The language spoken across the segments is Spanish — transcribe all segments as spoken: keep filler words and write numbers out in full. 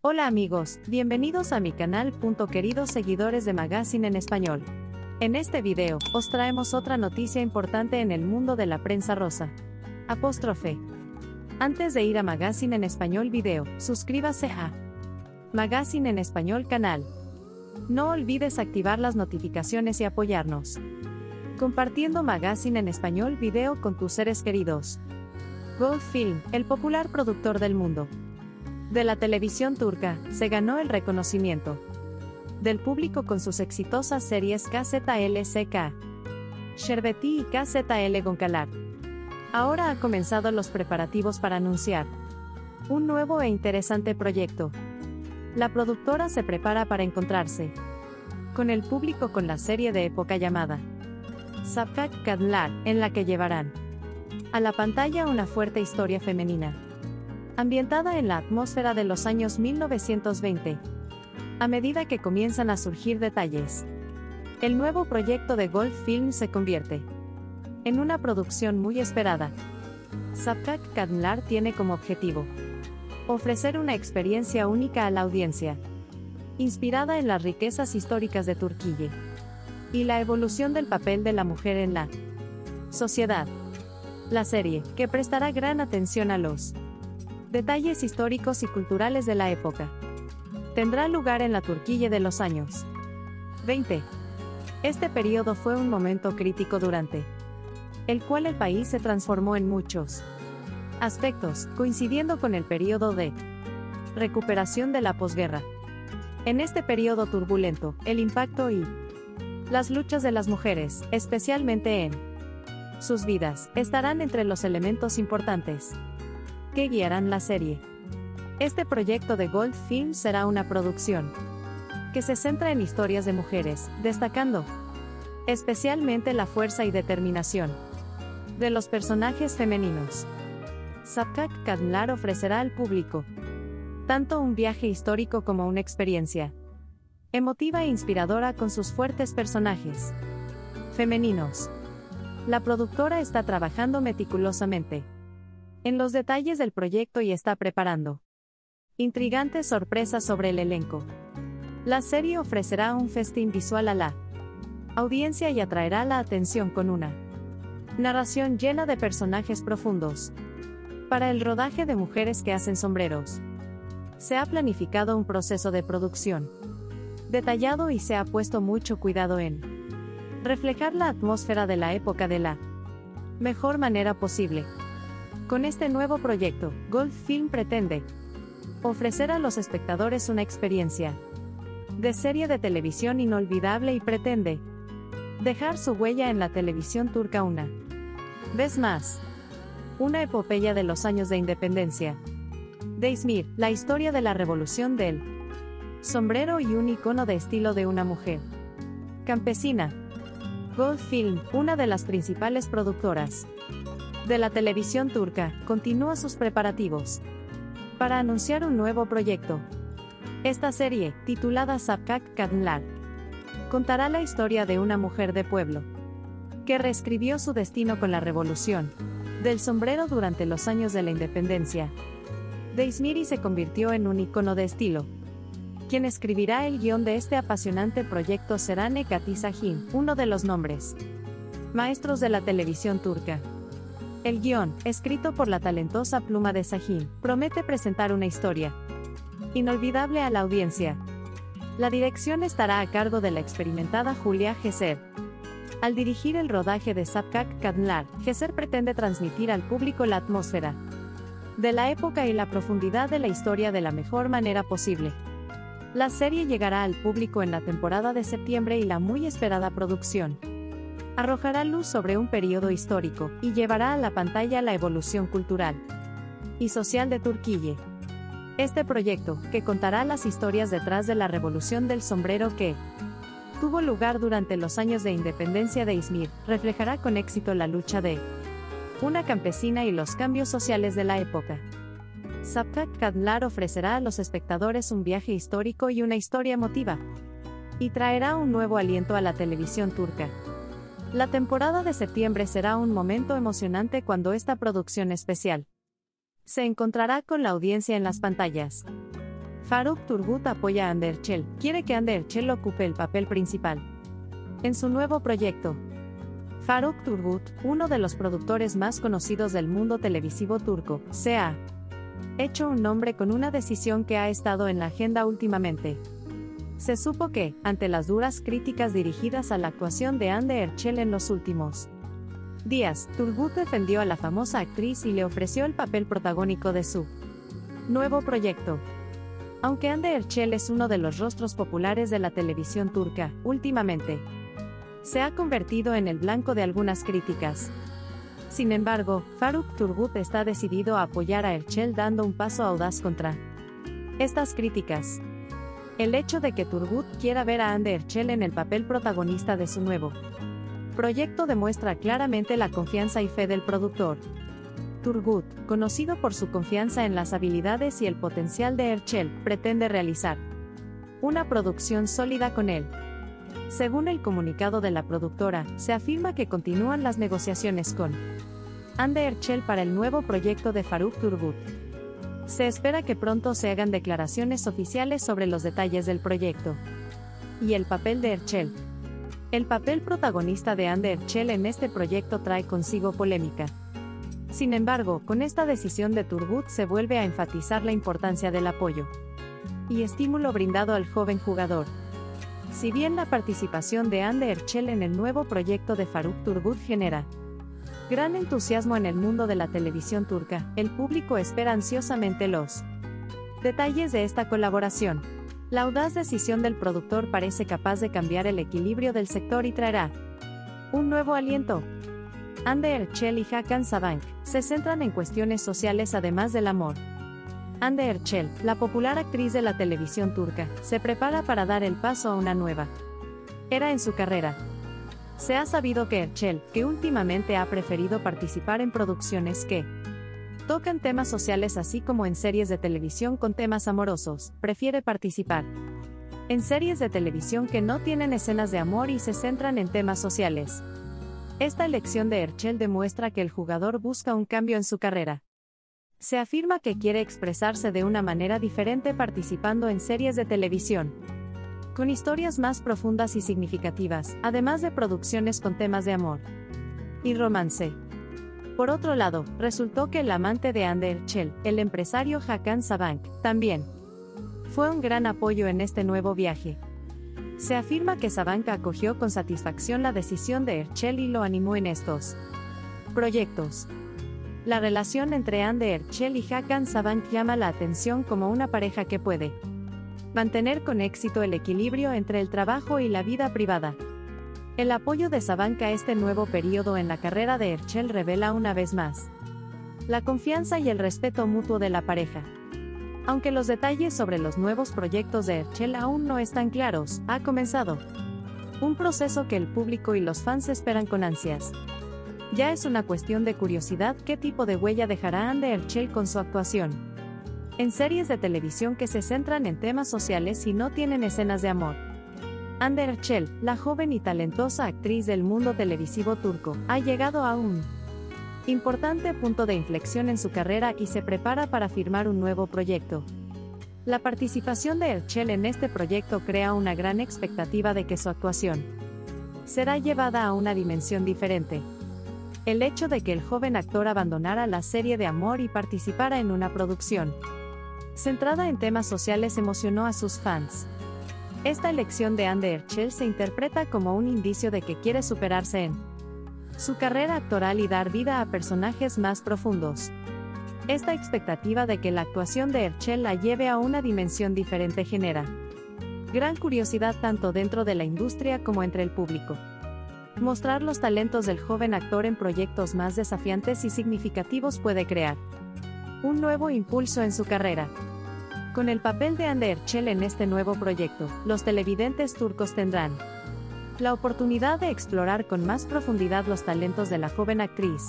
Hola amigos, bienvenidos a mi canal. Queridos seguidores de Magazine en Español. En este video, os traemos otra noticia importante en el mundo de la prensa rosa. Apóstrofe. Antes de ir a Magazine en Español video, suscríbase a Magazine en Español canal. No olvides activar las notificaciones y apoyarnos compartiendo Magazine en Español video con tus seres queridos. Gold Film, el popular productor del mundo de la televisión turca, se ganó el reconocimiento del público con sus exitosas series K Z L C K, Sherbeti y K Z L Goncalar. Ahora ha comenzado los preparativos para anunciar un nuevo e interesante proyecto. La productora se prepara para encontrarse con el público con la serie de época llamada Sabkak Kadınlar, en la que llevarán a la pantalla una fuerte historia femenina, ambientada en la atmósfera de los años mil novecientos veinte. A medida que comienzan a surgir detalles, el nuevo proyecto de Gold Film se convierte en una producción muy esperada. Sabkak Kadınlar tiene como objetivo ofrecer una experiencia única a la audiencia, inspirada en las riquezas históricas de Turquía y la evolución del papel de la mujer en la sociedad. La serie, que prestará gran atención a los detalles históricos y culturales de la época, tendrá lugar en la Turquía de los años veinte. Este periodo fue un momento crítico durante el cual el país se transformó en muchos aspectos, coincidiendo con el periodo de recuperación de la posguerra. En este periodo turbulento, el impacto y las luchas de las mujeres, especialmente en sus vidas, estarán entre los elementos importantes que guiarán la serie. Este proyecto de Gold Film será una producción que se centra en historias de mujeres, destacando especialmente la fuerza y determinación de los personajes femeninos. Sabkak Kadınlar ofrecerá al público tanto un viaje histórico como una experiencia emotiva e inspiradora con sus fuertes personajes femeninos. La productora está trabajando meticulosamente en los detalles del proyecto y está preparando intrigantes sorpresas sobre el elenco. La serie ofrecerá un festín visual a la audiencia y atraerá la atención con una narración llena de personajes profundos. Para el rodaje de Mujeres que hacen sombreros, se ha planificado un proceso de producción detallado y se ha puesto mucho cuidado en reflejar la atmósfera de la época de la mejor manera posible. Con este nuevo proyecto, Gold Film pretende ofrecer a los espectadores una experiencia de serie de televisión inolvidable y pretende dejar su huella en la televisión turca una vez más. Una epopeya de los años de independencia de İzmir, la historia de la revolución del sombrero y un icono de estilo de una mujer campesina. Gold Film, una de las principales productoras de la televisión turca, continúa sus preparativos para anunciar un nuevo proyecto. Esta serie, titulada Sabkak Kadınlar, contará la historia de una mujer de pueblo que reescribió su destino con la revolución del sombrero durante los años de la independencia de İzmir y se convirtió en un icono de estilo. Quien escribirá el guión de este apasionante proyecto será Necati Sahin, uno de los nombres maestros de la televisión turca. El guión, escrito por la talentosa pluma de Sahin, promete presentar una historia inolvidable a la audiencia. La dirección estará a cargo de la experimentada Julia Gezer. Al dirigir el rodaje de Sabkak Kadınlar, Gezer pretende transmitir al público la atmósfera de la época y la profundidad de la historia de la mejor manera posible. La serie llegará al público en la temporada de septiembre y la muy esperada producción arrojará luz sobre un periodo histórico y llevará a la pantalla la evolución cultural y social de Turquía. Este proyecto, que contará las historias detrás de la revolución del sombrero que tuvo lugar durante los años de independencia de İzmir, reflejará con éxito la lucha de una campesina y los cambios sociales de la época. Sabkak Kadınlar ofrecerá a los espectadores un viaje histórico y una historia emotiva, y traerá un nuevo aliento a la televisión turca. La temporada de septiembre será un momento emocionante cuando esta producción especial se encontrará con la audiencia en las pantallas. Faruk Turgut apoya a Hande Erçel, quiere que Hande Erçel ocupe el papel principal en su nuevo proyecto. Faruk Turgut, uno de los productores más conocidos del mundo televisivo turco, se ha hecho un nombre con una decisión que ha estado en la agenda últimamente. Se supo que, ante las duras críticas dirigidas a la actuación de Hande Erçel en los últimos días, Turgut defendió a la famosa actriz y le ofreció el papel protagónico de su nuevo proyecto. Aunque Hande Erçel es uno de los rostros populares de la televisión turca, últimamente se ha convertido en el blanco de algunas críticas. Sin embargo, Faruk Turgut está decidido a apoyar a Erçel dando un paso audaz contra estas críticas. El hecho de que Turgut quiera ver a Hande Erçel en el papel protagonista de su nuevo proyecto demuestra claramente la confianza y fe del productor. Turgut, conocido por su confianza en las habilidades y el potencial de Erçel, pretende realizar una producción sólida con él. Según el comunicado de la productora, se afirma que continúan las negociaciones con Hande Erçel para el nuevo proyecto de Faruk Turgut. Se espera que pronto se hagan declaraciones oficiales sobre los detalles del proyecto y el papel de Erçel. El papel protagonista de Hande Erçel en este proyecto trae consigo polémica. Sin embargo, con esta decisión de Turgut se vuelve a enfatizar la importancia del apoyo y estímulo brindado al joven jugador. Si bien la participación de Hande Erçel en el nuevo proyecto de Faruk Turgut genera gran entusiasmo en el mundo de la televisión turca, el público espera ansiosamente los detalles de esta colaboración. La audaz decisión del productor parece capaz de cambiar el equilibrio del sector y traerá un nuevo aliento. Hande Erçel y Hakan Sabank se centran en cuestiones sociales además del amor. Hande Erçel, la popular actriz de la televisión turca, se prepara para dar el paso a una nueva era en su carrera. Se ha sabido que Erçel, que últimamente ha preferido participar en producciones que tocan temas sociales así como en series de televisión con temas amorosos, prefiere participar en series de televisión que no tienen escenas de amor y se centran en temas sociales. Esta elección de Erçel demuestra que el jugador busca un cambio en su carrera. Se afirma que quiere expresarse de una manera diferente participando en series de televisión con historias más profundas y significativas, además de producciones con temas de amor y romance. Por otro lado, resultó que el amante de Hande Erçel, el empresario Hakan Sabank, también fue un gran apoyo en este nuevo viaje. Se afirma que Sabank acogió con satisfacción la decisión de Erçel y lo animó en estos proyectos. La relación entre Hande Erçel y Hakan Sabank llama la atención como una pareja que puede mantener con éxito el equilibrio entre el trabajo y la vida privada. El apoyo de Sabank a este nuevo periodo en la carrera de Erçel revela una vez más la confianza y el respeto mutuo de la pareja. Aunque los detalles sobre los nuevos proyectos de Erçel aún no están claros, ha comenzado un proceso que el público y los fans esperan con ansias. Ya es una cuestión de curiosidad qué tipo de huella dejará Hande Erçel con su actuación en series de televisión que se centran en temas sociales y no tienen escenas de amor. Hande Erçel, la joven y talentosa actriz del mundo televisivo turco, ha llegado a un importante punto de inflexión en su carrera y se prepara para firmar un nuevo proyecto. La participación de Erçel en este proyecto crea una gran expectativa de que su actuación será llevada a una dimensión diferente. El hecho de que el joven actor abandonara la serie de amor y participara en una producción centrada en temas sociales emocionó a sus fans. Esta elección de Hande Erçel se interpreta como un indicio de que quiere superarse en su carrera actoral y dar vida a personajes más profundos. Esta expectativa de que la actuación de Erçel la lleve a una dimensión diferente genera gran curiosidad tanto dentro de la industria como entre el público. Mostrar los talentos del joven actor en proyectos más desafiantes y significativos puede crear un nuevo impulso en su carrera. Con el papel de Hande Erçel en este nuevo proyecto, los televidentes turcos tendrán la oportunidad de explorar con más profundidad los talentos de la joven actriz.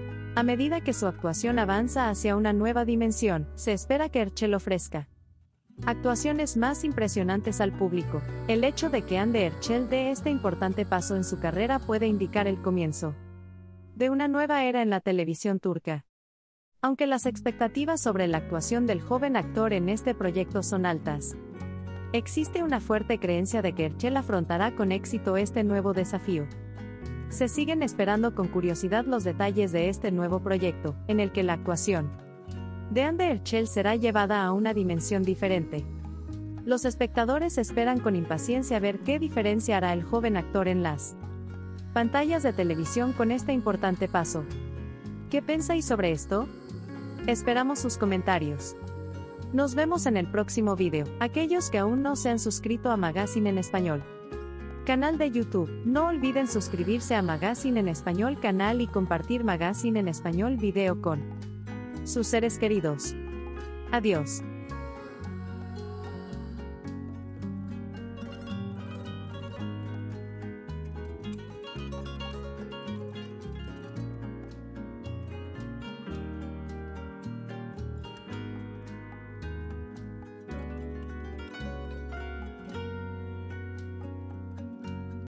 A medida que su actuación avanza hacia una nueva dimensión, se espera que Erçel ofrezca actuaciones más impresionantes al público. El hecho de que Hande Erçel dé este importante paso en su carrera puede indicar el comienzo de una nueva era en la televisión turca. aunque las expectativas sobre la actuación del joven actor en este proyecto son altas. Existe una fuerte creencia de que Herschel afrontará con éxito este nuevo desafío. Se siguen esperando con curiosidad los detalles de este nuevo proyecto, en el que la actuación de Anne de Herschel será llevada a una dimensión diferente. Los espectadores esperan con impaciencia ver qué diferencia hará el joven actor en las pantallas de televisión con este importante paso. ¿Qué pensáis sobre esto? Esperamos sus comentarios. Nos vemos en el próximo video. Aquellos que aún no se han suscrito a Magazine en Español canal de YouTube, no olviden suscribirse a Magazine en Español canal y compartir Magazine en Español video con sus seres queridos. Adiós.